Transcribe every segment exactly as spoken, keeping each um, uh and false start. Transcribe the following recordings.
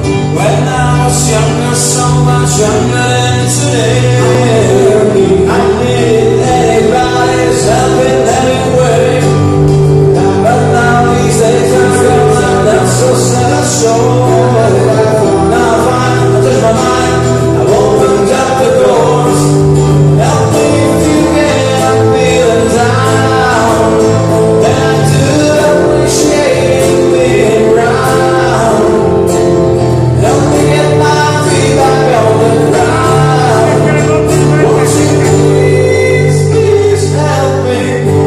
When I was younger, so much younger than today, I needed anybody's help in any way. But now these days I'm gone, I'm not so sad I show. Now I find, I touch my mind, I've opened up the doors. Help me if you can, I'm feeling down. And I do appreciate you being around. Help me get my feet back on the ground. Won't you please, please help me?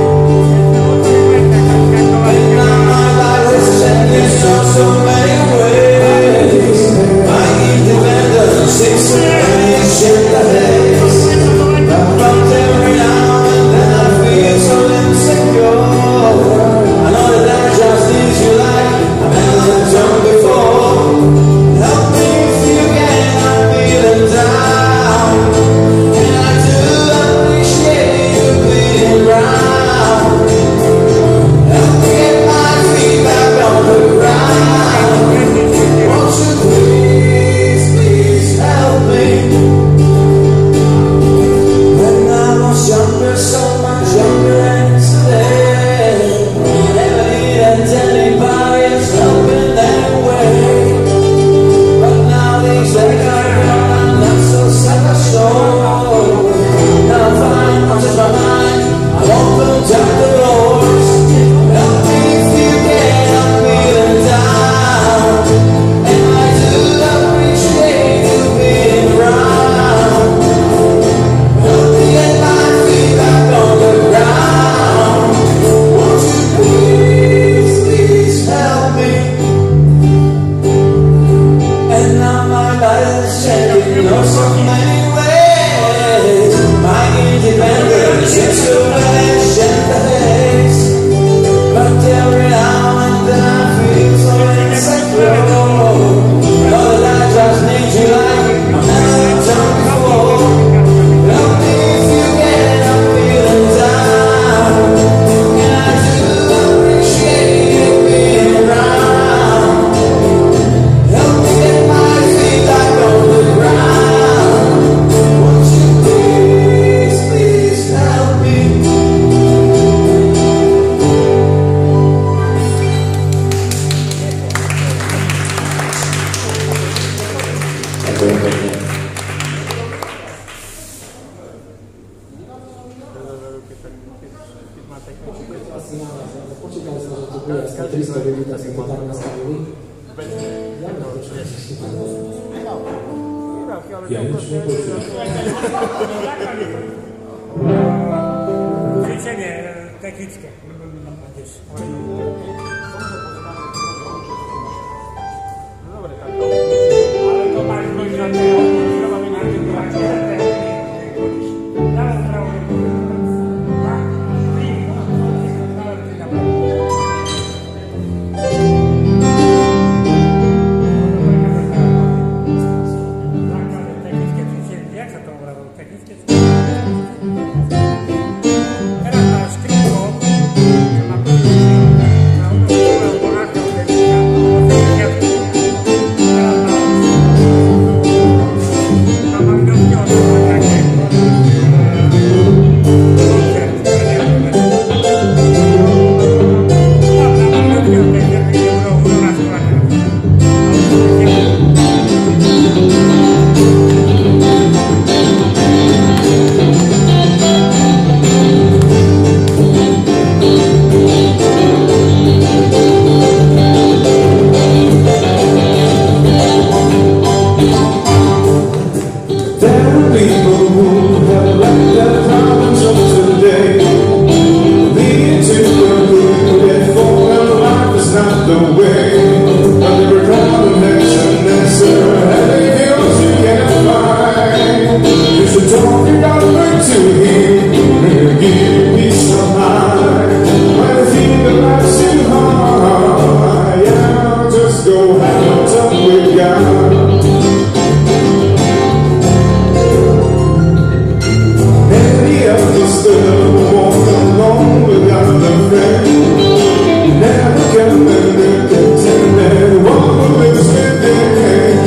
And now my life is changing in so many ways. My independence seems to vanish in the haze. But every now and then I feel so insecure. I know that I just need you like I've never done before. Help me if you can, I'm feeling down. And I do appreciate you being around. Help me get my feet back on the ground. Won't you please, please help me? When I was younger, so much younger than today, never needed anybody's help in that way. But now these days are gone, I'm not so sad I show. Now I'm fine, I'm just my mind, I've opened up the doors. Help me if you can, I'm feeling down. And I do appreciate you being around. Help me get my feet back on the ground. Won't you please, please help me? And now my life is changing in so many ways. My independence is to vanish in the haze. But every now and then I feel so insecure. Know that I just need you like I've never done before. Help me if you can, I'm feeling down. And I do appreciate you being around. Help me get my feet back on the ground. Won't you please, please help me? Ćwiczenie techniczne. Ale to bardzo Never can live, pretending, one who lives within.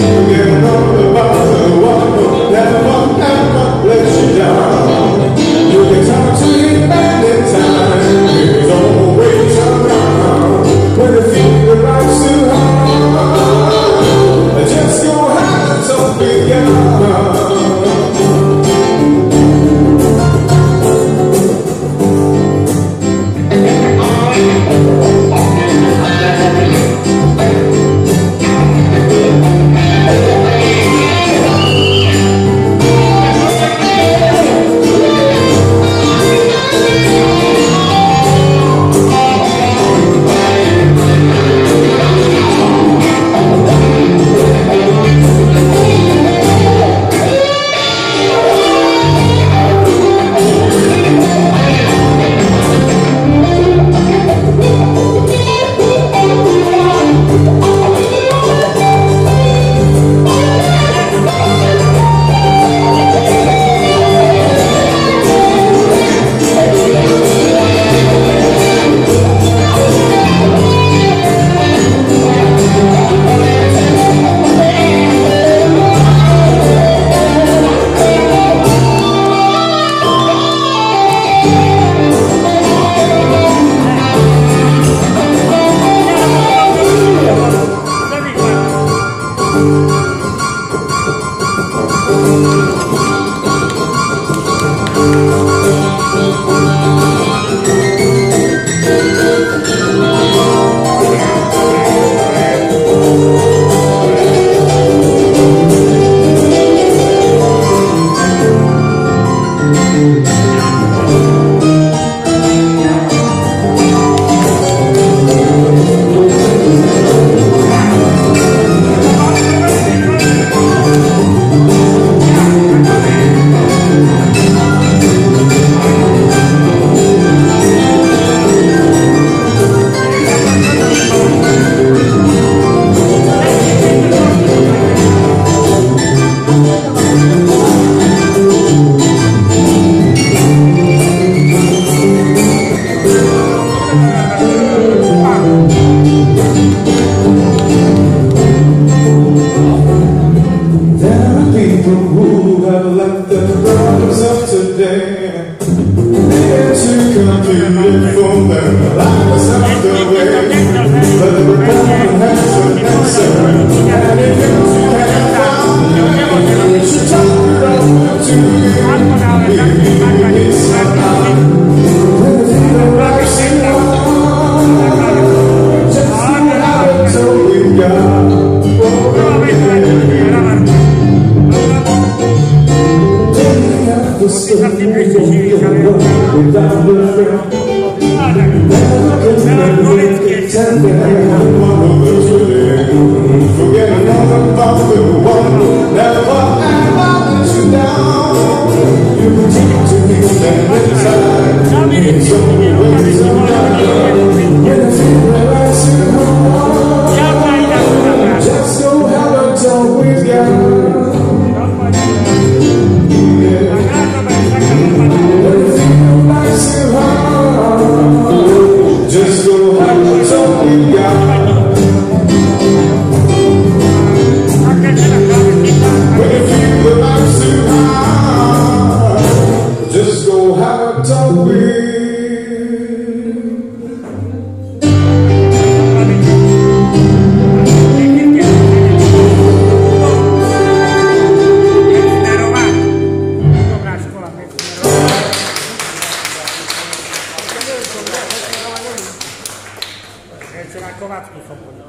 na Kovácku som bol.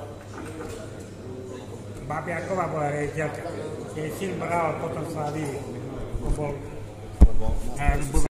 Babiaková bola riaditeľka. Jej syn bral, potom sa vyvíjal. Bol